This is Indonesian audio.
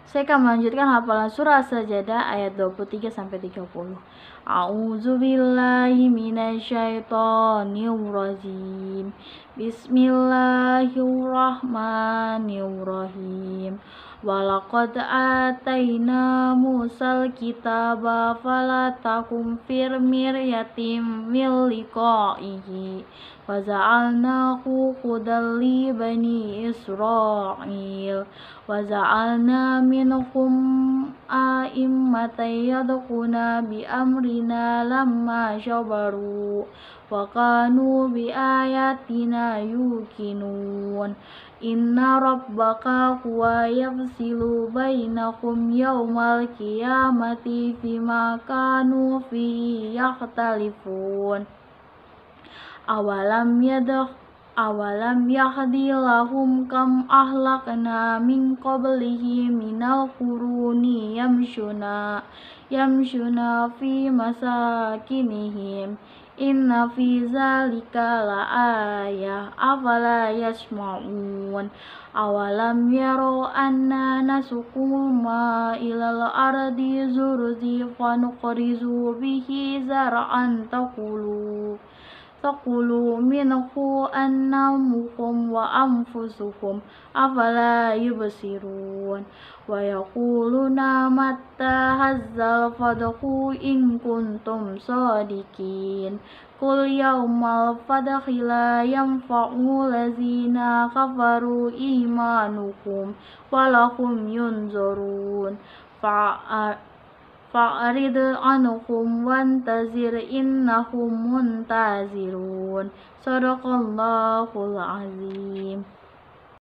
Saya akan melanjutkan hafalan surah Sajadah ayat 23-30. A'udzubillahi minasyaitonirrajim. Bismillahirrahmanirrahim. Walaqad ataina Musal kitaba fala takum fir miryatim min liqa'ihi wa ja'alnahu hudan li bani Israil wa ja'alna minhum a'immatan yadkhuluna bi amrina lamma sabaru wa kanu bi ayatina yuqinun. Inna rabbaka huwa yafsilu bainakum yawmal qiyamati fima kanu fihi yakhtalifun. Awalam yahdi lahum kam ahlakna min qablihi minal quruni yamshuna fi masakinihim. Inna fi zalika la ayah afala yasma'un. Awalam yaro anna nasuku ma ilal ardi zurzi fanuqrizu bihi zar'an takulu minhu annamukum wa anfusukum afala yubsirun. Wa yaquluna matta hazzal fadhu in kuntum sadiqin. Qul yawmal fadhi la yanfa'u lazina kafaru imanukum walahum yunzarun. Fa'rid anhum wantazir innahum muntazirun. Sadaqallahul azim.